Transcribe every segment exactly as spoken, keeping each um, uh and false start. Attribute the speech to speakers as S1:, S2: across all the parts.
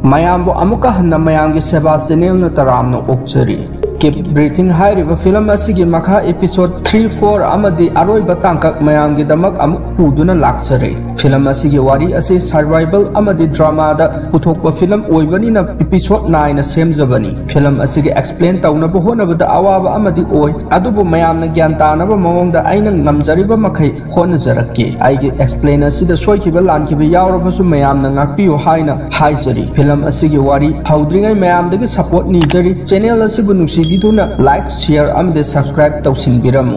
S1: mayambo amuka hanna mayamgi seba channel na taramno okchari keep breathing hairiba film asigi makha episode three four amadi aroi batangkak mayamgi damak amuk puduna laksare film asigi wari ase survival amadi drama da puthokpa film oibani na episode nine na semjabani film asigi explain tawna bo hona bada awaba amadi oi adubu mayamna gyan tanaba mawongda aina ngamjariba makhai hona jarakki aigi explain asida soikiba lankiba yawrabasu mayamna ngakpiyo haina haijari film asigi wari haudringai mayamdagi support ni jari channel asibu nusi biduna like share amde subscribe tawsinbiramu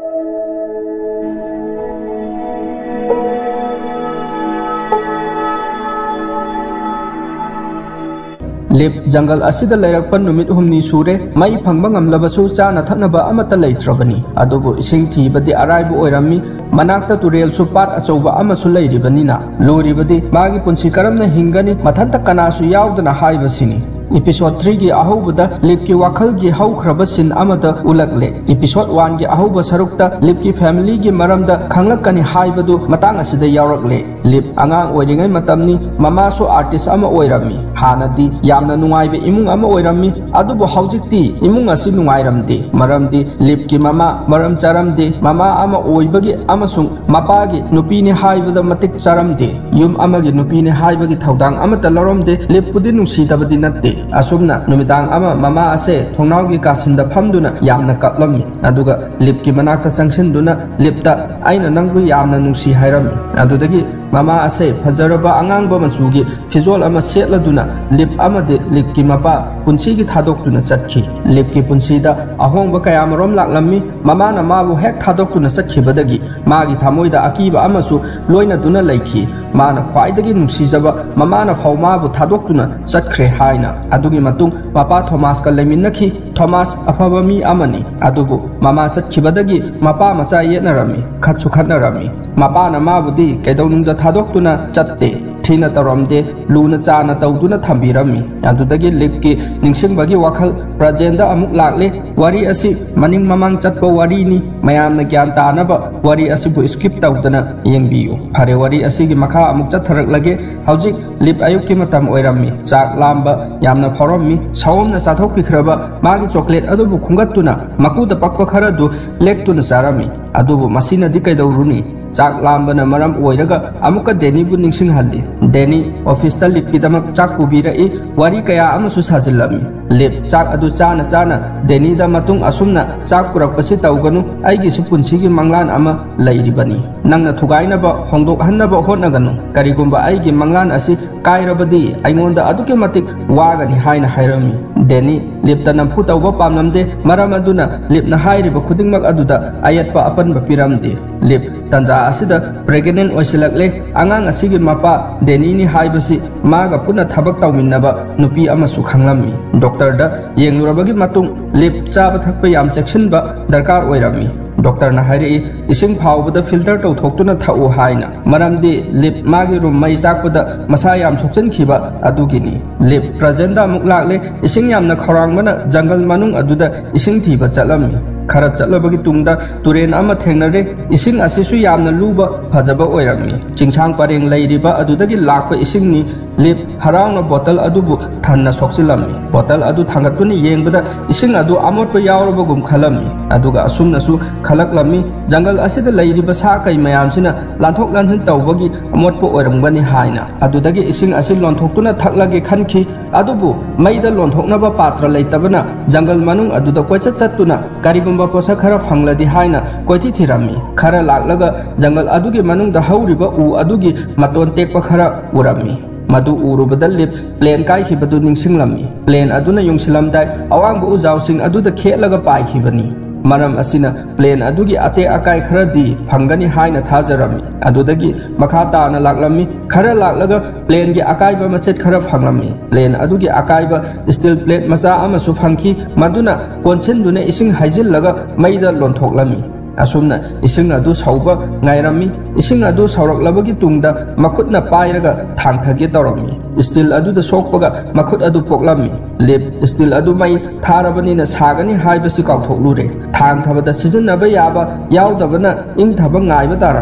S1: lip jungle asida layrakpan numit humni sure mai phangba ngamlabasu chana thaknaba amata leitrabani adubu ising thibadi araibu oirami manakta turel su pat achouba amasu leiribanina loribadi magi punsi karamna hingani mathanta kanasu yaudana haibasini episode three gi ahobada lip ki wakhal gi haukraba sin amada ulakle episode one gi ahoba sarukta lip ki family gi maramda khanglakani haibadu matang asida yawrakle lip angang oiringai matamni mama su artist ama oirami hanadi yamna nungaibe imung ama oirami adubu haujikti imung asi nungairamde maramdi lip ki mama maram charamde mama ama oibagi amasung mapagi nupini haibada matik charamde yum amagi nupini haibagi thaudang amata loromde lip pudi nungsidabadi natte asumna numitang ama mama ase thongnawgi kasinda phamduna yamna kaplami aduga lipki manakta sangsinduna lipta aina nangbu yamna nungsi hairami adudagi mama ase fajaraba angangba mansugi fizol ama setladuna lip amade lipki mapa punchigi thadokuna chatkhi lipki punchida ahongba kayamarom laklami mama na mabu hek thadokuna chakhibadagi magi thamoida akiba amasu loina duna laikhi mana khwaidagi nungsijaba mama na fawmabu thadokuna chakhre haina adugi matung mapa Thomas ka leminakhi Thomas afaba mi amani adubu mama chakhibadagi mapa macha yenarami khatsu khatnarami mapa na mabudi kedawnungda thadokuna chatte thina taramde luna chana tawduna thambirami adudagi likki ningsingbagi wakhal prajenda amuk lakle wari asi maning mamang chatpa wari ni mayamna gyan tanaba wari asibu skip tawdana yengbiyu phare wari asigi makha amuk chatharak lage haujik lip ayukki matam oirami chak lamba yamna phorommi sawomna sathok pikhraba magi chocolate adubu khungatuna makuda pakpa kharadu lektuna charami adubu masina dikaidawruni chak lambana maram oiraga amuka deni bu ningsing halli deni office ta lip kidamak chak kubira e wari kaya amasu sajillami lip chak adu chana chana deni da matung asumna chak purak pasi tawganu aigi su punsigi manglan ama lairibani nangna thugaina ba hongdok hanna ba hotnaganu karigumba aigi manglan asi kairabadi aingonda aduke matik wagani haina hairami deni lipta namfu tawba pamnamde maram aduna lipna hairiba khudingmak aduda ayatpa apanba piramde lip tanja asida pregnant oisilakle angang asigi mapa deni ni haibasi maga puna thabak tawminnaba nupi amasu khanglami doctor da yenglurabagi matung lip chaba thakpa yam section ba darkar oirami doctor na hari ising phawbada filter taw thoktuna thau haina maramdi lip magi room mai chakpada masa yam sokchen khiba adugini lip prajenda muklakle ising yamna khorang mana jungle manung aduda ising thiba chalami khara chalabagi tungda turen ama thengnare ising asisu yamna luba phajaba oirami chingchang pareng leiriba adudagi lakpa ising ni lip harangna bottle adubu thanna sokchilami bottle adu thangatuni yengbada ising adu amotpa yawrabagum khalami aduga asumna su khalaklami jungle asida leiriba sa kai mayamsina lanthok lanhin tawbagi amotpa oirangbani haina adudagi ising asil lonthokuna thaklagi khanki adubu maida lonthoknaba patra leitabana jungle manung aduda koicha chattuna karigumba posa khara phangladi haina koiti thirami khara laklaga jungle adugi manungda hauriba u adugi maton tekpa khara urami madu urubada lip plane kai khibadu ningsinglami plane aduna yungsilamdai awangbu ujausing aduda khelaga pai khibani maram asina plane adugi ate akai kharadi phangani haina thajarami adudagi makha taana laklami khara laklaga plane gi akai ba machet khara phanglami plane adugi akai ba steel plate macha amasu phangki maduna konchen ising haijillaga maida lonthokhlami asumna ising adu sauba ngairami ising adu sauraklabagi tungda makhutna pairaga thangthage tawrami steel adu da sokpaga makhut adu poklami lip steel adu mai tharabani na sagani haibasi kauthoklu re thang thabada sijan naba yaba yaudabana ing thaba ngaiba tarami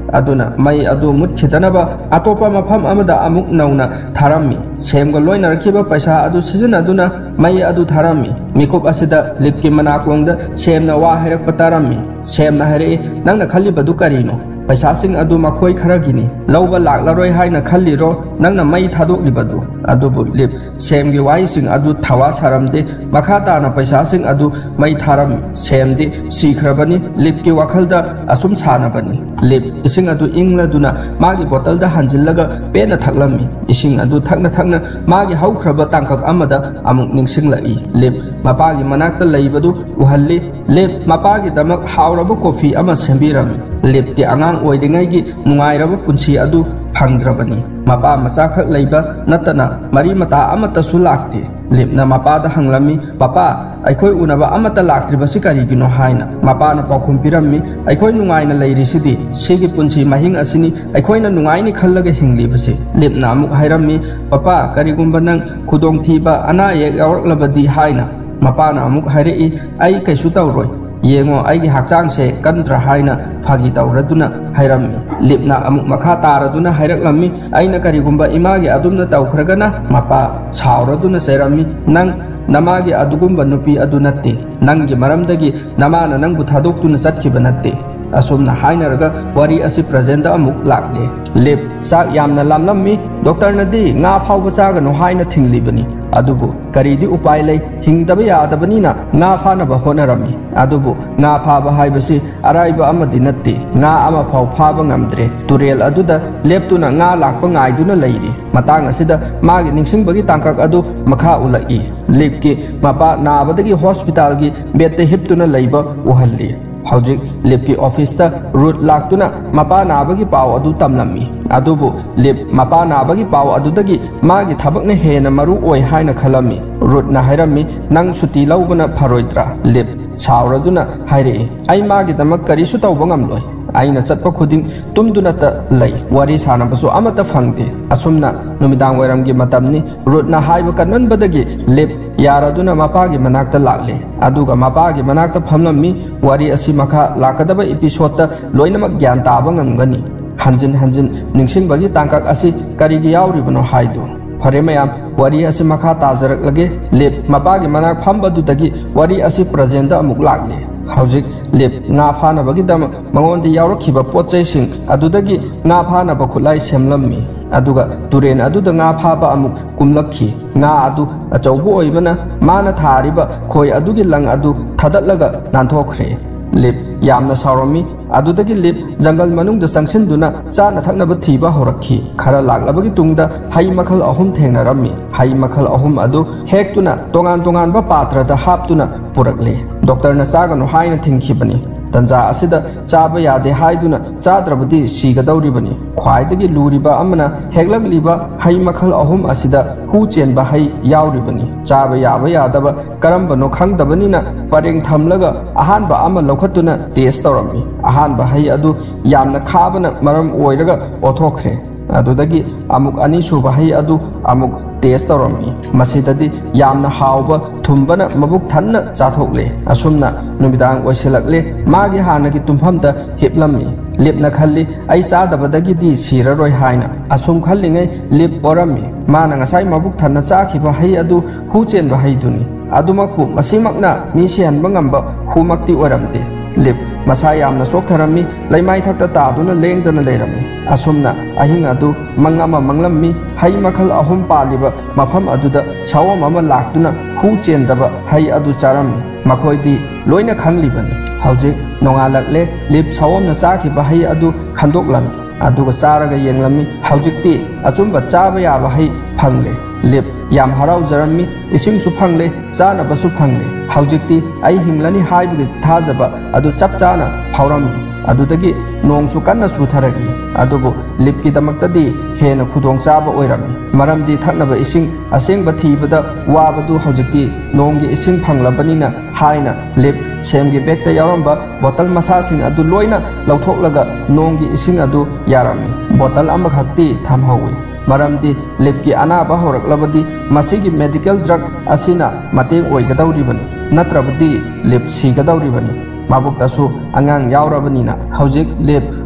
S1: aduna mai adu mutkhidana atopa mafam amada amuk nauna tharami semga loinarkiba paisa adu sizin aduna mai adu tharami mikop asida lipki manakongda semna wa herak patarami semna here nangna khali badu karino paisa sing adu makhoi kharagini lawba laklaroi haina khalliro nangna mai thadok libadu adu bu lip semgi wai sing adu thawa saramde makhata na paisa sing adu mai tharami semdi sikhrabani lipki wakhalda asum sana bani lip ising adu ingladuna magi bottle da hanjillaga pena thaklami ising adu thakna thakna magi haukraba tangkak amada amuk ningsinglai lip mapagi manakta leibadu uhalli lip mapagi damak hauraba coffee ama sembirami lip ti angang oidingaigi nungairaba punsi adu phangdrabani mapa macha khak leiba natana mari mata amata sulakti lipna mapa da hanglami papa aikhoi unaba amata laktribasi karigino haina mapa na pakhum pirammi aikhoi nungaina leirisidi sigi punsi mahing asini aikhoi na nungaini khallaga hinglibasi lipna amuk hairammi papa karigumba nang khudong thiba ana ye yawaklabadi haina mapa na amuk hairei ai kaisu tawroi yengo aigi hakchang se kandra haina phagi tawraduna hairammi lipna amuk makha taraduna hairaklammi aina karigumba imagi adumna tawkhragana mapa chawraduna serammi nang namagi adugumba nupi adunatte nangi maramdagi namana nangbu thadoktuna chatkhiba natte asumna hainaraga wari asi present amuk lakle lip sak yamna lamlammi doctor nadi nga phawba chagano haina thinglibani adubu karidi upai lei hingdaba yadabanina nga phanaba honarami adubu nga phaba haibasi araiba amadi natte nga ama phaw phaba ngamdre turel aduda leptuna nga lakpa ngaiduna leiri matang asida magi ningsingbagi tangkak adu makha ulai lipki mapa nabadagi hospital gi bette hiptuna leiba uhalli hojik lipki office ta root laktuna mapa nabagi paw adu tamlami adubu lip mapa nabagi paw adudagi magi thabakne hena maru oi haina khalami root na hairami nang suti laubana pharoidra lip chawraduna haire ai magi damak karisu tawba ngamloi aina chatpa khuding tumduna ta lei wari sanabasu amata phangde asumna numidang wairamgi matamni root na haiba kanan badagi lip yaraduna mapagi manakta lakle aduga mapagi manakta phamlammi wari asi makha lakadaba episode ta loinamak gyan taba ngamgani hanjin hanjin ningsingbagi tangkak asi karigi yauribano haidu fare mayam wari asi makha tajarak lage lip mapagi manak phambadudagi wari asi present amuk lakle hojik lip nga phanabagi dam mangondi yaurakhiba potchai sing adudagi nga phanaba khulai semlammi aduga turen aduda nga phaba amuk kumlakhi nga adu achaubu oibana mana thariba khoi adugi lang adu thadatlaga nanthokre lip yamna sarami adudagi lip jungle manungda sangsinduna chana thaknaba thiba horakhi khara laklabagi tungda hai makhal ahum thengnarami hai makhal ahum adu hektuna tongan tongan ba patra da haptuna purakle doctor na sagano haina thingkhibani tanja asida chaba yade haiduna chadrabadi sigadawribani khwaidagi luriba amana heglagliba hai makhal ahum asida hu chenba hai yauribani chaba yaba yadaba karambano khangdabanina pareng thamlaga ahanba ama lokhatuna test tawrami ahanba hai adu yamna khabana maram oiraga othokre adudagi amuk ani suba hai adu amuk test tawrami masidadi yamna hauba thumbana mabuk thanna chathokle asumna numidang oisilakle magi hanagi tumphamda hiplammi lipna khalli ai sadabadagi di siraroi haina asum khallingai lip orami mana ngasai mabuk thanna chakhiba hai adu hu chenba haiduni adumakpu masimakna mi sihanba ngamba humakti oramte lip masa yamna soktharami laimai thakta taduna lengdana leirami asumna ahing adu mangama manglammi hai makhal ahum paliba mafam aduda sawam ama laktuna hu chendaba hai adu charami makhoidi loina khanglibani hojik nongalakle lip sawamna chakhiba hai adu khandoklami aduga charaga yenglami hojikti achumba chaba yaba hai phangle lip yam harau jarami ising su phangle chana basu phangle hojikti ai hinglani haibigi thajaba adu chap chana phawrami adudagi nongsu kanna sutharagi adubu lipki damaktadi hena khudong chaba oirami maramdi thaknaba ising asengba thibada wabadu hojikti nonggi ising phanglabanina haina lip semgi bekta yaramba bottle masasing adu loina lauthoklaga nonggi ising adu yarami bottle amakhakti thamhawi maramdi lipki anaba horaklabadi masigi medical drug asina mateng oigadawribani natrabadi lip sigadawribani mabuktasu angang yaurabanina hojik lip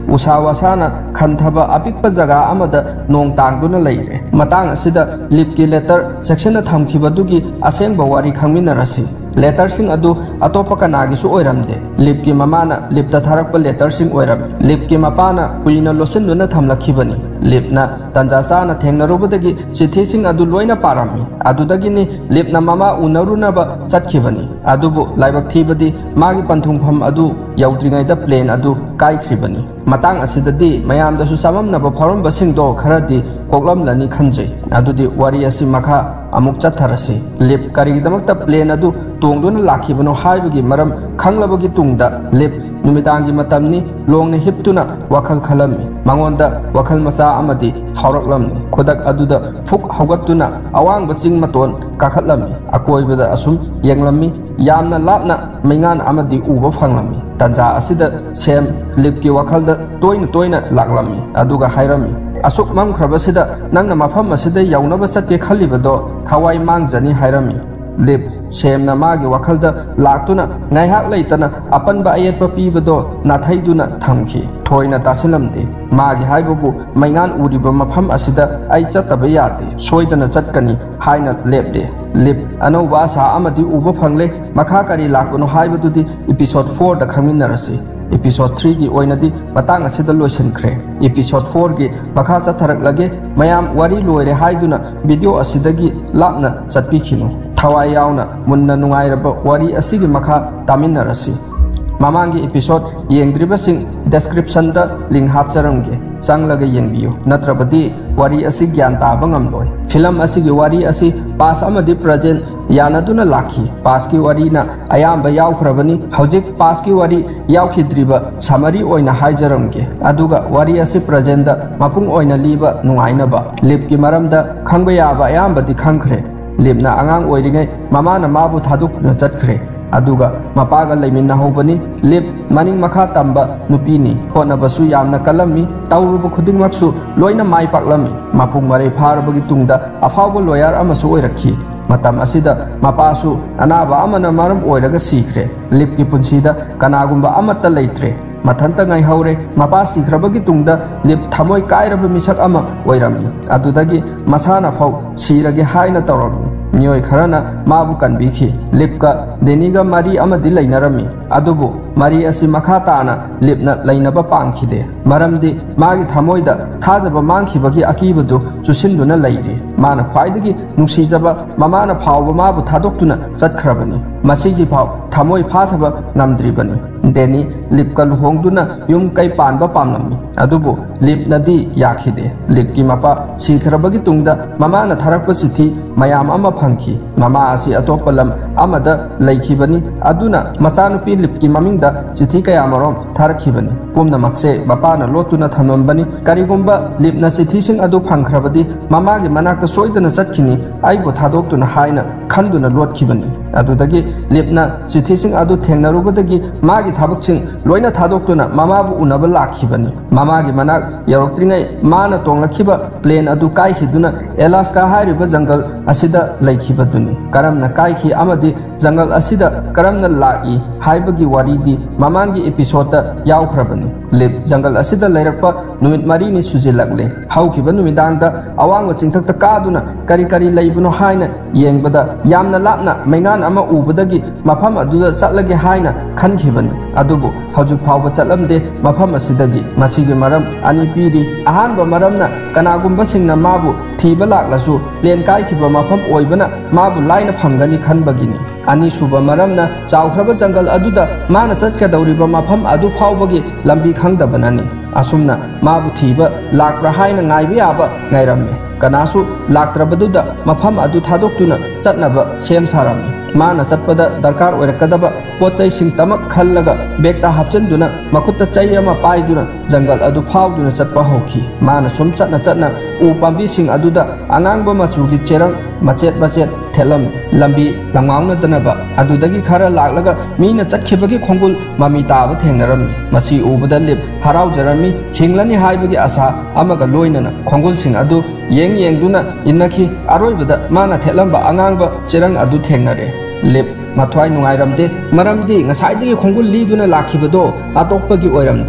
S1: usa wasana khanthaba apikpa jaga amada nong tangduna leire matang asida lip ki letter section na thamkhibadugi asengba wari khangminarasi letter sing adu atopa kanagi su oiramde lip ki mamana lip ta tharakpa letter sing oiram lip ki mapana kuina losenduna thamlakhibani lip na tanja sana thengnarubadagi chithi sing adu loina parami adudagi ni lip na mama unarunaba chatkhibani adubu laibak thibadi magi panthungpham adu yaudringai da plane adu kai khribani matang asidadi mayam da su samam na ba pharom basing do kharadi koklam lani khanjai adudi wari asi makha amuk chatharasi lip kari damakta plane adu tongduna lakhibano haibagi maram khanglabagi tungda lip numidangi matamni longni hiptuna wakhal khalami mangonda wakhal masa amadi phauraklamni khodak aduda phuk haugattuna awang baching maton kakhatlami akoibada asum yenglami yamna lapna maingan amadi uba phanglami tanja asida sem lipki wakhalda toina toina laklami aduga hairami asuk mamkhrabasida nangna mafam asida yaunaba chatke khalibado thawai mangjani hairami lip semna magi wakhalda laktuna ngaihak leitana apanba ayetpa pibado nathaiduna thamki thoina tasilamde magi haibubu maingan uriba mafam asida ai chataba yate soidana chatkani haina lepde lip anova sa amadi uba phangle makha kari lakunu haibadudi episode four da khaminarasi episode three gi oinadi matang asida loisankhre episode four gi makha chatharaklage mayam wari loire haiduna video asidagi lapna chatpikhinu thawai yauna munna nungairaba wari asigi makha taminarasi mamangi episode yengdribasing description da link hapcharamge changlaga yengbiyo natrabadi wari asi gyan taba ngamloi film asigi wari asi pas amadi present yanaduna lakhi pas ki wari na ayamba yaukhrabani hojik pas ki wari yaukhidriba summary oina haijaramge aduga wari asi present da mapung oina liba nungainaba lip ki maramda khangba yaba ayamba di khangkhre lipna angang oiringai mamana mabu thaduk na chatkhre aduga mapaga leiminna hobani lip maning makha tamba nupini honabasu yamna kalami tawrubu khudingmaksu loina mai paklami mapung mare pharabagi tungda afawbo lawyer amasu oirakhi matam asida mapasu anaba amana maram oiraga sikhre lip ki punsida kanagumba amatta leitre mathanta ngai haure mapa sikhrabagi tungda lip thamoi kairaba misak ama oirami adudagi masana fau sirage haina tawrami Nyoi kharana mabu kanbikhi lipka deniga mari amadi lainarami adubu mari asi makha taana lipna lainaba pangkhide maramdi magi thamoida thajaba mangkhibagi akibadu chusinduna lairi mana khwaidagi nungsijaba mamana phawba mabu thadoktuna chatkhrabani masigi phaw thamoi phathaba ngamdribani deni lipka luhongduna yum kai panba pamlami adubu lipnadi yakhide lipki mapa sikhrabagi tungda mamana tharakpa sithi mayam ama phangki mama asi atopalam amada laikhibani aduna machanupi lipki mamingda chithi kaya marom tharakhibani pumna makse bapana lotuna thamambani karigumba lipna chithi sing adu phangkhrabadi mama gi manakta soidana chatkhini aibo thadoktuna haina khanduna lotkhibani adudagi lipna chithi sing adu thengnarubadagi magi thabakching loina thadoktuna mama bu unaba lakhibani mama gi manak yaroktringai mana tonglakhiba plane adu kai hiduna alaska hairiba jungle asida laikhibaduni karamna kaikhi amadi jungle asida karamna lai haibagi waridi mamangi episode ta yaukhrabani lip jungle asida lairakpa numit mari ni sujilakle haukiba numidang da awangwa chingthak ta kaduna kari kari leibuno haina yengbada yamna lapna maingan ama ubadagi mafam aduda chatlage haina khankhibani adubu haujuk phawba chatlamde mafam asidagi masigi maram ani piri ahanba maramna kanagumba singna mabu thiba laklasu len kai khiba mafam oibana mabu laina phangani khanbagini ani suba maramna chawkhraba jungle aduda mana chatkadawriba mafam adu phawbagi lambi khangdabanani asumna mabu thiba lakra haina ngaibi aba ngairami kanasu laktrabaduda mafam adu thadoktuna chatnaba sem sarami mana chatpada darkar oirakadaba pochai sing tamak khallaga bekta hapchanduna makutta chai ama paiduna jungle adu phawduna chatpa hokhi mana sum chatna chatna u pambi sing aduda angangba machugi cherang machet machet thelam lambi langmaungna danaba adudagi khara laklaga mina chatkhibagi khongul mami taba thengnarami masi ubada lip harau jarami hinglani haibagi asa amaga loinana khongul sing adu yeng yengduna innakhi aroibada mana thelamba angangba cherang adu thengnare lip mathwai nungairamde maramdi ngasaidagi khongul liduna lakhibado atokpagi oiramdre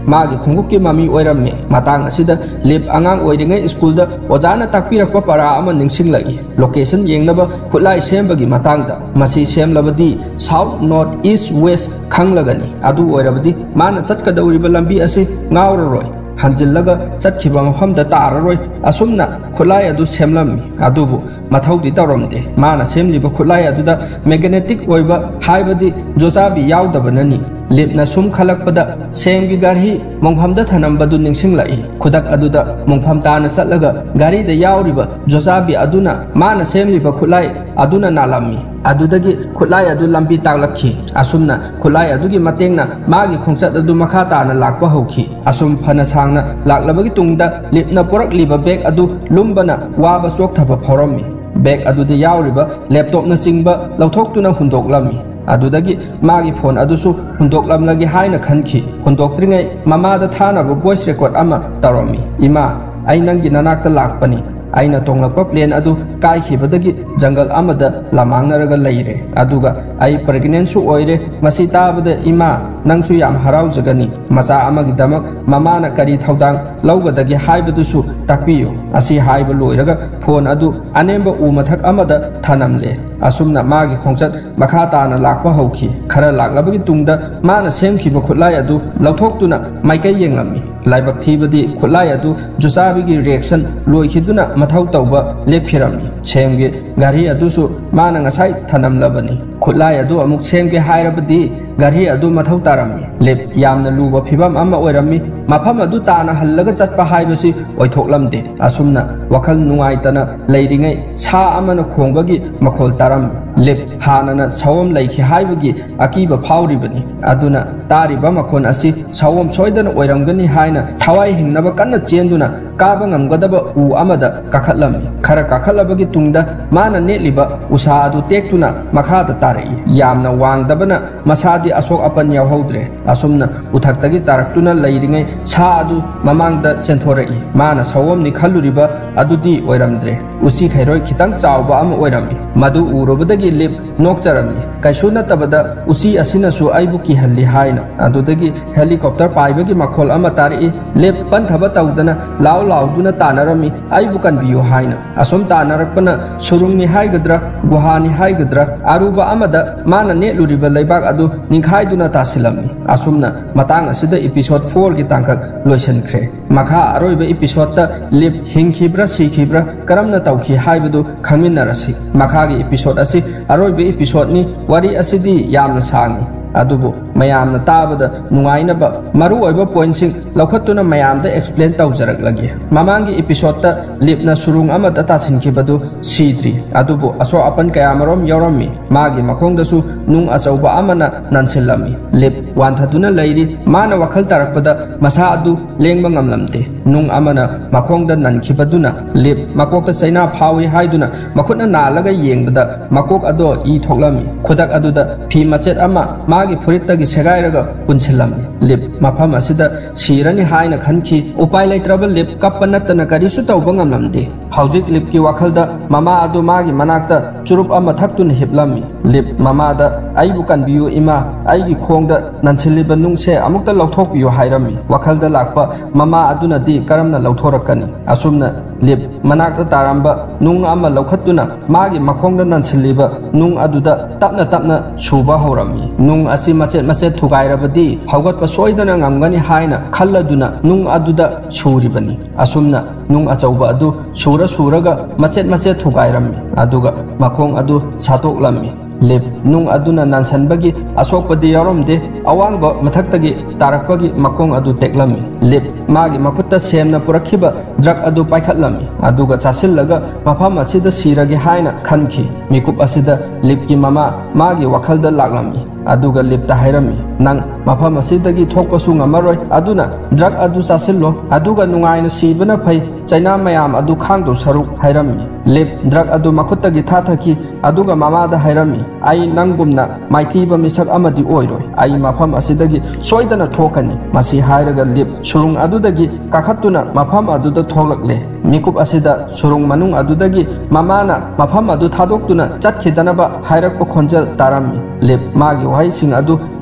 S1: मागी खुंगुकी ममी ओइरम्मे matang asida lip angang oiringai school da ojana takpirakpa para ama ningsinglagi location yengnaba khulai sembagi matangda masi semlabadi south north east west khanglagani adu oirabadi mana chatkadauriba lambi asi ngauraroi hanjillaga chatkhiba mafamda tararoi asumna khulai adu semlami adubu mathaudi tawramde mana semliba khulai aduda magnetic oiba haibadi josabi yaudabani lipna sum khalakpada semgi garhi mongphamda thanambadu ningsinglai khudak aduda mongpham tana chatlaga gari da yauriba josabi aduna mana semliba khulai aduna nalami adudagi khulai adu lambi taklakhi asumna khulai adugi matengna magi khongchat adu makha tana lakpa hokhi asum phana sangna laklabagi tungda lipna porakliba bag adu lumbana waba chokthaba phorami bag aduda yauriba laptop na chingba lauthokuna hundoklami adudagi magi phone adusu hundoklamlagi haina khanki hundoktringai mamada thanaba voice record ama tarami ima ai nangi nanakta lakpani aina tonglakpa plane adu kai khibadagi jungle amada lamangnaraga leire aduga ai pregnant su oire masi tabada ima nangsu yam harau jagani macha amagi damak mamana kari thaudang lawgadagi haibadusu takpiyo asi haiba loiraga phone adu anemba u mathak amada thanamle asumna magi khongchat makha tana lakpa hauki khara laklabagi tungda mana semkhiba khulai adu lawthoktuna maikai yenglami laibak thibadi khulai adu jusabigi reaction loikhiduna mathau tauba lepphirami semge gari adusu mana ngasai thanamlabani khulai adu amuk semge hairabadi gari adu mathau tarami lep yamna luba phibam amma oirami mafam adu tana hallaga chatpa haibasi oithoklamde asumna wakhal nungaitana leiringai sa amana khongbagi makhol taram lep hanana sawam laiki haibagi akiba phauribani aduna tariba makhon asi sawam soidana oiramgani haina thawai hingnaba kanna chenduna kaba ngamgadaba u amada kakhatlami khara kakhalabagi tungda mana netliba usa adu tektuna makhada tarai yamna wangdabana masadi asok apan yawhodre asumna uthaktagi taraktuna leiringai sa adu mamangda chenthorei mana sawam ni khalluriba adudi oiramdre usi khairoi khitang chawba am oirami madu urobadagi lip nokcharami kaisu natabada usi asina su aibu ki halli haina adudagi helicopter paibagi makhol ama tari lip panthaba tawdana law lawduna tanarami aibu kan biyo haina asom tanarakpana surungni haigadra guhani haigadra aruba amada mana netluriba leibak adu ningkhaiduna tasilami asumna matang asida episode four gi tangkak loisankhre makha aroiba episode ta lip hingkhibra sikhibra karamna tawkhi haibadu khaminarasi makha gi episode asi aroiba episode ni wari asidi yamna sangi adubu mayamna tabada nungainaba maru oiba pointsing laukhatuna mayamda explain tawjaraklagi mamangi episode ta lipna surung amata tasinkhibadu sidri adubu aso apan kayamarom yorami magi makhongdasu nung achauba amana nansilami lip wanthaduna leiri mana wakhal tarakpada masa adu lengba ngamlamte nung amana makhongda nankhibaduna lip makokta chaina phawi haiduna makhutna nalaga yengbada makok ado i thoklami khudak aduda phi machet ama magi furitagi segairaga punsilami lip mafam asida sirani haina khanki upai leitraba lip kappanatana karisu tawba ngamlamde haujik lip ki wakhalda mama adu magi manakta churup ama thaktun hiplami lip mama da aibu kanbiyu ima aigi khongda nanchiliba nungse amukta lauthokpiyu hairami wakhalda lakpa mama aduna di karamna lauthorakani asumna lip manakta taramba nung ama laukhatuna magi makhongda nanchiliba nung aduda tapna tapna suba horami nung asi machet machet thugairabadi haugatpa soidana ngamgani haina khalladuna nung aduda suribani asumna nung achauba adu sura suraga machet machet thugairami aduga makhong adu satoklami lip nung aduna nansanbagi asokpadi yaramde awangba mathaktagi tarakpagi makhong adu teklami lip magi makhutta semna purakhiba drug adu paikhatlami aduga chasillaga mafam asida siragi haina khanki mikup asida lipki mama magi wakhalda laklami aduga lipta hairami nang mafam asidagi thokpasu ngamaroi aduna drug adu chasillo aduga nungaina sibana phai chaina mayam adu khangdo saruk hairami lip drug adu makhuttagi thathaki aduga mamada hairami ai nangumna maithiba misak amadi oiroi ai mafam asidagi soidana thokani masi hairaga lip surung adudagi kakhattuna mafam aduda tholakle mikup asida surung manung adudagi mamana mafam adu thadoktuna chatkhidana ba hairakpa khonjal tarami lip magi wahai sing adu tasilam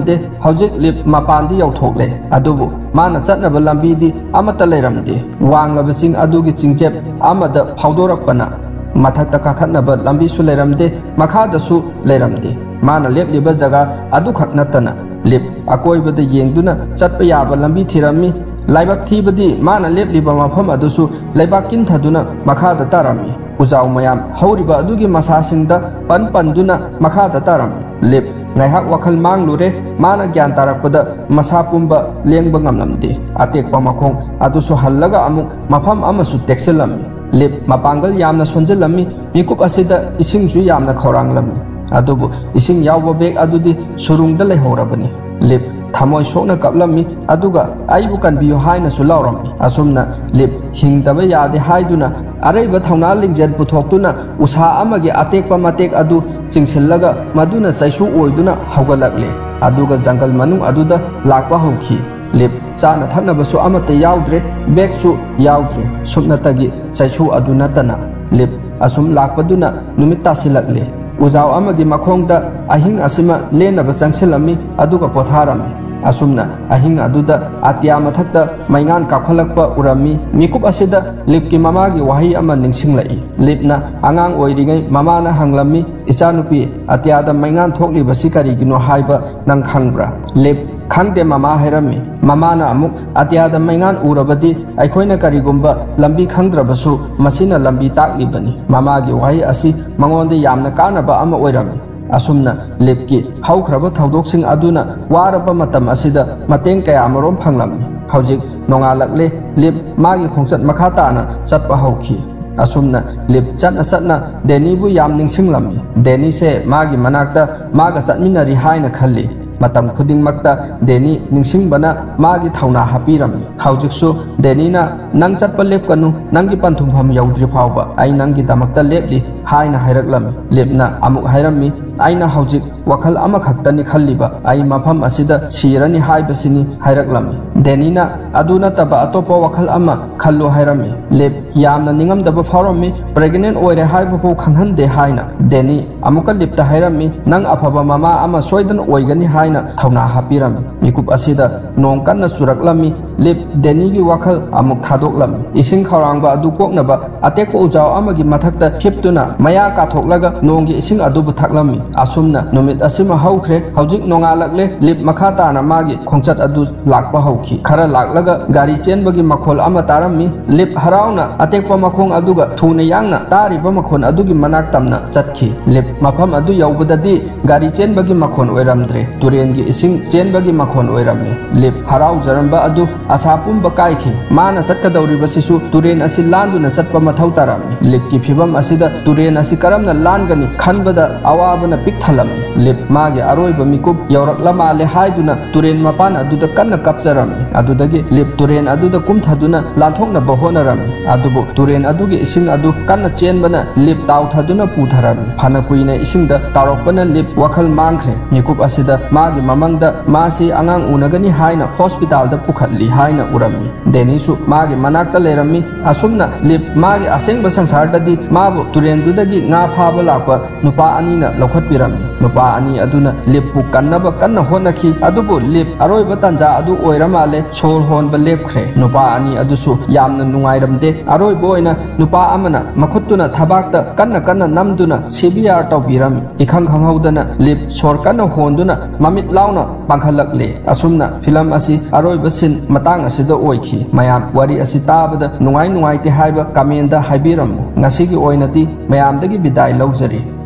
S1: ꯂꯩꯔꯝꯗꯦ ꯍꯧꯖꯤꯛ ꯂꯤꯞ ꯃꯄꯥꯟꯗꯤ ꯌꯧꯊꯣꯛꯂꯦ ꯑꯗꯨꯕꯨ ꯃꯥꯅ ꯆꯠꯅꯕ ꯂꯝꯕꯤꯗꯤ ꯑꯃꯠꯇ ꯂꯩꯔꯝꯗꯦ ꯋꯥꯡꯂꯕ ꯆꯤꯡ ꯑꯗꯨꯒꯤ ꯆꯤꯡꯆꯦꯞ ꯑꯃꯗ ꯐꯥꯎꯗꯣꯔꯛꯄꯅ ꯃꯊꯛꯇ ꯀꯥꯈꯠꯅꯕ ꯂꯝꯕꯤꯁꯨ ꯂꯩꯔꯝꯗꯦ ꯃꯈꯥꯗꯁꯨ ꯂꯩꯔꯝꯗꯦ ꯃꯥꯅ ꯂꯦꯞꯂꯤꯕ ꯖꯒꯥ ꯑꯗꯨꯈꯛ ꯅꯠꯇꯅ ꯂꯤꯞ ꯑꯀꯣꯏꯕꯗ ꯌꯦꯡꯗꯨꯅ ꯆꯠꯄ ꯌꯥꯕ ꯂꯝꯕꯤ ꯊꯤꯔꯝꯃꯤ ꯂꯥꯏꯕꯛ ꯊꯤꯕꯗꯤ ꯃꯥꯅ ꯂꯦꯞꯂꯤꯕ ꯃꯐꯝ ꯑꯗꯨꯁꯨ ꯂꯩꯕꯥꯛ ꯀꯤꯟꯊꯗꯨꯅ ꯃꯈꯥꯗ ꯇꯥꯔꯝꯃꯤ ꯎꯖꯥꯎ ꯃꯌꯥꯝ ꯍꯧꯔꯤꯕ ꯑꯗꯨꯒꯤ ꯃꯁꯥꯁꯤꯡꯗ ꯄꯟ ꯄꯟꯗꯨꯅ ꯃꯈꯥꯗ ꯇꯥꯔꯝꯃꯤ ꯂꯤꯞ ꯉꯥꯏꯍꯥꯛ ꯋꯥꯈꯜ ꯃꯥꯡꯂꯨꯔꯦ ꯃꯥꯅ ꯒ꯭ꯌꯥꯟ ꯇꯥꯔꯛꯄꯗ ꯃꯁꯥ ꯄꯨꯝꯕ ꯂꯦꯡꯕ ꯉꯝꯂꯝꯗꯦ ꯑꯇꯦꯛꯄ ꯃꯈꯣꯡ ꯑꯗꯨꯁꯨ ꯍꯜꯂꯒ ꯑꯃꯨꯛ ꯃꯐꯝ ꯑꯃꯁꯨ ꯇꯦꯛꯁꯤꯜꯂꯝꯃꯤ ꯂꯤꯞ ꯃꯄꯥꯡꯒꯜ ꯌꯥꯝꯅ ꯁꯣꯟꯖꯤꯜꯂꯝꯃꯤ ꯃꯤꯀꯨꯞ ꯑꯁꯤꯗ ꯏꯁꯤꯡꯁꯨ ꯌꯥꯝꯅ ꯈꯧꯔꯥꯡꯂꯝꯃꯤ ꯑꯗꯨꯕు ꯏꯁꯤꯡ ꯌꯥꯎꯕ ꯕꯦꯒ ꯑꯗꯨꯗꯤ ꯁꯨꯔꯨꯡꯗ ꯂꯩꯍꯧꯔꯕꯅꯤ ꯂꯤꯞ ꯊꯃꯣꯏ ꯁꯣꯛꯅ ꯀꯞꯂꯝꯃꯤ ꯑꯗꯨꯒ ꯑꯩꯕꯨ ꯀꯟꯕꯤꯌꯨ ꯍꯥꯏꯅꯁꯨ ꯂꯥꯎꯔꯝꯃꯤ ꯑꯁꯨꯝꯅ ꯂꯤꯞ ꯍꯤꯡꯗꯕ ꯌꯥꯗꯦ ꯍꯥꯏꯗꯨꯅ ꯑꯔꯩꯕ ꯊꯧꯅꯥ ꯂꯤꯡꯖꯦꯜ ꯄꯨꯊꯣꯛꯇꯨꯅ ꯎꯁꯥ ꯑꯃꯒꯤ ꯑꯇꯦꯛꯄ ꯃꯇꯦꯛ ꯑꯗꯨ ꯆꯤꯡꯁꯤꯜꯂꯒ ꯃꯗꯨꯅ ꯆꯩꯁꯨ ꯑꯣꯏꯗꯨꯅ ꯍꯧꯒꯠꯂꯛꯂꯦ ꯑꯗꯨꯒ ꯖꯪꯒꯜ ꯃꯅꯨꯡ ꯑꯗꯨꯗ ꯂꯥꯛꯄ ꯍꯧꯈꯤ ꯂꯤꯞ ꯆꯥꯅ ꯊꯛꯅꯕꯁꯨ ꯑꯃꯠꯇ ꯌꯥꯎꯗ꯭ꯔꯦ ꯕꯦꯒꯁꯨ ꯌꯥꯎꯗ꯭ꯔꯦ ꯁꯨꯞꯅꯇꯒꯤ ꯆꯩꯁꯨ ꯑꯗු ꯅꯠꯇꯅ ꯂꯤꯞ ꯑꯁꯨꯝ ꯂꯥꯛꯄꯗꯨꯅ ꯅꯨꯃꯤꯠ ꯇꯥꯁꯤꯜꯂꯛꯂꯦ ꯎꯖꯥꯎ ꯑꯃꯒꯤ ꯃꯈꯣꯡꯗ ꯑꯍꯤꯡ ꯑꯁꯤꯃ ꯂꯦꯟꯅꯕ ꯆꯪꯁꯤꯜꯂꯝꯃꯤ ꯑꯗꯨꯒ ꯄꯣꯊꯥꯔꯝꯃꯤ ꯑꯁꯨꯝꯅ ꯑꯍꯤꯡ ꯑꯗꯨꯗ ꯑꯇꯤꯌꯥ ꯃꯊꯛꯇ ꯃꯩꯉꯥꯟ ꯀꯥꯞꯈꯠꯂꯛꯄ ꯎꯔꯝꯃꯤ ꯃꯤꯀꯨꯞ ꯑꯁꯤꯗ ꯂꯤꯞꯀꯤ ꯃꯃꯥꯒꯤ ꯋꯥꯍꯩ ꯑꯃ ꯅꯤꯡꯁꯤꯡꯂꯛꯏ ꯂꯤꯞꯅ ꯑꯉꯥꯡ ꯑꯣꯏꯔꯤꯉꯩ ꯃꯃꯥꯅ ꯍꯪꯂꯝꯃꯤ ꯏꯆꯥꯅꯨꯄꯤ ꯑꯇꯤꯌꯥꯗ ꯃꯩꯉꯥꯟ ꯊꯣꯛꯂꯤꯕꯁꯤ ꯀꯔꯤꯒꯤꯅꯣ ꯍꯥꯏꯕ ꯅꯪ ꯈꯪꯕ꯭ꯔꯥ ꯂꯤꯞ ꯈꯪꯗꯦ ꯃꯃꯥ ꯍꯥꯏꯔꯝꯃꯤ ꯃꯃꯥꯅ ꯑꯃꯨꯛ ꯑꯇꯤꯌꯥꯗ ꯃꯩꯉꯥꯟ ꯎꯔꯕꯗꯤ ꯑꯩꯈꯣꯏꯅ ꯀꯔꯤꯒꯨꯝꯕ ꯂꯝꯕꯤ ꯈꯪꯗ꯭ꯔꯕꯁꯨ ꯃꯁꯤꯅ ꯂꯝꯕꯤ ꯇꯥꯛꯂꯤꯕꯅꯤ ꯃꯃꯥꯒꯤ ꯋꯥꯍꯩ ꯑꯁꯤ ꯃꯉꯣꯟꯗ ꯌꯥꯝꯅ ꯀꯥꯟꯅꯕ ꯑꯃ ꯑꯣꯏꯔꯝꯃꯤ ꯑꯁꯨꯝꯅ ꯂꯤꯞꯀꯤ ꯍꯧꯈ꯭ꯔꯕ ꯊꯧꯗꯣꯛꯁꯤꯡ ꯑꯗꯨꯅ ꯋꯥꯔꯕ ꯃꯇꯝ ꯑꯁꯤꯗ ꯃꯇꯦꯡ ꯀꯌꯥꯃꯔꯣꯝ ꯐꯪꯂꯝꯃꯤ ꯍꯧꯖꯤꯛ ꯅꯣꯡꯉꯥꯜꯂꯛꯂꯦ ꯂꯤꯞ ꯃꯥꯒꯤ ꯈꯣꯡꯆꯠ ꯃꯈꯥ ꯇꯥꯅ ꯆꯠꯄ ꯍꯧꯈꯤ ꯑꯁꯨꯝꯅ ꯂꯤꯞ ꯆꯠꯅ ꯆꯠꯅ ꯗꯦꯅꯤꯕꯨ ꯌꯥꯝ ꯅꯤꯡꯁꯤꯡꯂꯝꯃꯤ ꯗꯦꯅꯤꯁꯦ ꯃꯥꯒꯤ ꯃꯅꯥꯛꯇ ꯃꯥꯒ ꯆꯠꯃꯤꯟꯅꯔꯤ ꯍꯥꯏꯅ ꯈꯜꯂꯤ ꯃꯇꯝ ꯈꯨꯗꯤꯡꯃꯛꯇ ꯗꯦꯅꯤ ꯅꯤꯡꯁꯤꯡꯕꯅ ꯃꯥꯒꯤ ꯊꯧꯅꯥ ꯍꯥꯞꯄꯤꯔꯝꯃꯤ ꯍꯧꯖꯤꯛꯁꯨ ꯗꯦꯅꯤꯅ ꯅꯪ ꯆꯠꯄ ꯂꯦꯞꯀꯅꯨ ꯅꯪꯒꯤ ꯄꯟꯊꯨꯡꯐꯝ ꯌꯧꯗ꯭ꯔꯤ ꯐꯥꯎꯕ ꯑꯩ ꯅꯪꯒꯤꯗꯃꯛꯇ ꯂꯦꯞꯂꯤ ꯍꯥꯏꯅ ꯍꯥꯏꯔꯛꯂꯝꯃꯤ ꯂꯤꯞꯅ ꯑꯃꯨꯛ ꯍꯥꯏꯔꯝꯃꯤ ꯑꯩꯅ ꯍꯧꯖꯤꯛ ꯋꯥꯈꯜ ꯑꯃꯈꯛꯇꯅꯤ ꯈꯜꯂꯤꯕ ꯑꯩ ꯃꯐꯝ ꯑꯁꯤꯗ ꯁꯤꯔꯅꯤ ꯍꯥꯏꯕꯁꯤꯅꯤ ꯍꯥꯏꯔꯛꯂꯝꯃꯤ ꯗꯦꯅꯤꯅ ꯑꯗꯨ ꯅꯠꯇꯕ ꯑꯇꯣꯞꯄ ꯋꯥꯈꯜ ꯑꯃ ꯈꯜꯂꯨ ꯍꯥꯏꯔꯝꯃꯤ ꯂꯤꯞ ꯌꯥꯝꯅ ꯅꯤꯡꯉꯝꯗꯕ ꯐꯥꯎꯔꯝꯃꯤ ꯄ꯭ꯔꯦꯒꯅꯦꯟ ꯑꯣꯏꯔꯦ ꯍꯥꯏꯕꯐꯥꯎ ꯈꯪꯍꯟꯗꯦ ꯍꯥꯏꯅ ꯗꯦꯅꯤ ꯑꯃꯨꯛꯀ ꯂꯤꯞꯇ ꯍꯥꯏꯔꯝꯃꯤ ꯅꯪ ꯑꯐꯕ ꯃꯃꯥ ꯑꯃ ꯁꯣꯏꯗꯅ ꯑꯣꯏꯒꯅꯤ ꯍꯥꯏꯅ ꯊꯧꯅꯥ ꯍꯥꯞꯄꯤꯔꯝꯃꯤ ꯃꯤꯀꯨꯞ ꯑꯁꯤꯗ ꯅꯣꯡ ꯀꯟꯅ ꯆꯨꯔꯛꯂꯝꯃꯤ ꯂꯤꯞ ꯗꯦꯅꯤꯒꯤ ꯋꯥꯈꯜ ꯑꯃꯨꯛ ꯊꯥꯗꯣꯛꯂꯝꯃꯤ ꯏꯁꯤꯡ ꯈꯧꯔꯥꯡꯕ ꯑꯗꯨ ꯀꯣꯛꯅꯕ ꯑꯇꯦꯛꯄ ꯎꯖꯥꯎ ꯑꯃꯒꯤ ꯃꯊꯛꯇ ꯍꯤꯞꯇꯨꯅ ꯃꯌꯥ ꯀꯥꯊꯣꯛꯂꯒ ꯅꯣꯡꯒꯤ ꯏꯁꯤꯡ ꯑꯗꯨꯕꯨ ꯊꯛꯂꯝꯃꯤ ꯑꯁꯨꯝꯅ ꯅꯨꯃꯤꯠ ꯑꯁꯤꯃ ꯍꯧꯈ꯭ꯔꯦ ꯍꯧꯖꯤꯛ ꯅꯣꯡꯉꯥꯜꯂꯛꯂꯦ ꯂꯤꯞ ꯃꯈꯥ ꯇꯥꯅ ꯃꯥꯒꯤ ꯈꯣꯡꯆꯠ ꯑꯗꯨ ꯂꯥꯛꯄ ꯍꯧꯈꯤ ꯈꯔ ꯂꯥꯛꯂꯒ ꯒꯥꯔꯤ ꯆꯦꯟꯕꯒꯤ ꯃꯈꯣꯜ ꯑꯃ ꯇꯥꯔꯝꯃꯤ ꯂꯤꯞ ꯍꯔꯥꯎꯅ ꯑꯇꯦꯛꯄ ꯃꯈꯣꯡ ꯑꯗꯨꯒ ꯊꯨꯅ ꯌꯥꯡꯅ ꯇꯥꯔꯤꯕ ꯃꯈꯣꯟ ꯑꯗꯨꯒꯤ ꯃꯅꯥꯛ ꯇꯝꯅ ꯆꯠꯈꯤ ꯂꯤꯞ ꯃꯐꯝ ꯑꯗꯨ ꯌꯧꯕꯗꯗꯤ ꯒꯥꯔꯤ ꯆꯦꯟꯕꯒꯤ ꯃꯈꯣꯟ ꯑꯣꯏꯔꯝꯗ꯭ꯔꯦ ꯇꯨꯔꯦꯟꯒꯤ ꯏꯁꯤꯡ ꯆꯦꯟꯕꯒꯤ ꯃꯈꯣꯟ ꯑꯣꯏꯔꯝꯃꯤ ꯂꯤꯞ ꯍꯔꯥꯎꯖꯔꯝꯕ ꯑꯗꯨ ꯑꯁꯥ ꯄꯨꯝꯕ ꯀꯥꯏꯈꯤ ꯃꯥꯅ ꯆꯠꯀꯗꯧꯔꯤꯕꯁꯤꯁꯨ ꯇꯨꯔꯦꯟ ꯑꯁꯤ ಲಾಂದುನ ಚಟ್ಪ ಮಥೌ ತಾರಮ್ಮಿ ಲಿಪ್ಕಿ ಫಿಬಮ್ ಅಸಿದ ತುರೇನ್ ಅಸಿ ಕರಮ್ನ ಲಾನ್ಗನಿ ಖನ್ಬದ ಅವಾಬನ ಪಿಕ್ ಥಲಮ್ಮಿ ಲಿಪ್ ಮಾಗೆ ಅರೋಯ್ಬ ಮಿಕುಬ್ ಯೌರಕ್ಲಮಾಲೆ ಹಾಯ್ದುನ ತುರೇನ್ ಮಪಾನ್ ಅದುದ ಕನ್ನ ಕಪ್ಸರಮ್ಮಿ ಅದುದಗಿ ಲಿಪ್ ತುರೇನ್ ಅದುದ ಕುಂಥದುನ ಲಾಂಥೋಕ್ನ ಬಹೋನರಮ್ಮಿ ಅದುಬು ತುರೇನ್ ಅದುಗೆ ಇಸಿಂಗ್ ಅದು ಕನ್ನ ಚೇನ್ಬನ ಲಿಪ್ ತಾವ್ಥದುನ ಪೂಥರಮ್ಮಿ ಫನ ಕುಯಿನ ಇಸಿಂಗ್ದ ತಾರೊಕ್ಪನ ಲಿಪ್ ವಖಲ್ ಮಾಂಖ್ರೆ ಮಿಕುಬ್ ಅಸಿದ ಮಾಗೆ ಮಮಂಗ್ದ ಮಾಸಿ ಅಂಗಾಂಗ್ ಉನಗನಿ ಹಾಯ್ನ ಹಾಸ್ಪಿಟಾಲ್ದ ಪುಖತ್ಲಿ ಹಾಯ್ನ ಉರಮ್ಮಿ ದೇನಿಸು ಮಾಗೆ ಮನಾಕ್ತ ಲೇರಮ್ಮಿ ಅಸುಮ್ನ ಲಿಪ್ ಮಾಗೆ ಅಸೆಂಗ್ಬ ಸಂಸಾರದದಿ ಮಾಬು ತುರೇನ್ದುದಗಿ ngಾ ಫಾಬ ಲಾಕ್ಪ ನುಪಾ ಅನಿನ ಲೌಖತ್ಪಿರಮ್ಮಿ ನುಪಾ ಅನಿ ಅದುನ ಲಿಪ್ಪು ಕನ್ನಬ ಕನ್ನ ಹೋನಖಿ ಅದುಬು ಲಿಪ್ ಅರೋಯ್ಬ ತಂಜಾ ಅದು ಓಯ್ರಮಾಲೆ ಸೋರ್ ಹೋನ್ಬ ಲೇಪ್ಖ್ರೆ ನುಪಾ ಅನಿ ಅದುಸು ಯಾಮ್ನ ನುಂಗಾಯ್ರಮ್ದೆ ಅರೋಯ್ಬ ಓಯ್ನ ನುಪಾ ಅಮನ ಮಖುತ್ತುನ ಥಬಾಕ್ತ ಕನ್ನ ಕನ್ನ ನಮ್ದುನ ಸಿಬಿಆರ್ ತೌಬಿರಮ್ಮಿ ಇಖಂಗ್ ಖಂಗ್ಹೌದನ ಲಿಪ್ ಸೋರ್ ಕನ್ನ ಹೋನ್ದುನ ಮಮಿತ್ ಲಾವ್ನ ಪಾಂಖಲಕ್ಲೆ ಅಸುಮ್ನ ಫಿಲಂ ಅಸಿ ಅರೋಯ್ಬ ಸಿನ್ ಮತಾಂಗ್ ಅಸಿದ ಓಯ್ಖಿ ಮಯಾಮ್ ವರಿ ಅಸಿ ತಾಬದ ನುಂಗಾಯ್ ನುಂಗಾಯ್ತೆ ಹಾಯ್ಬ ಕಮೆಂದ ಹಾಯ್ಬಿರಮ್ಮು ngasi gi oinati mayam dagi bidai laujari